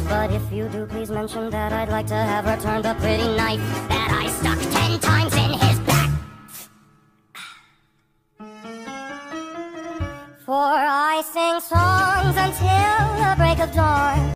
But if you do, please mention that I'd like to have returned the pretty knife that I stuck 10 times in his back. For I sing songs until the break of dawn.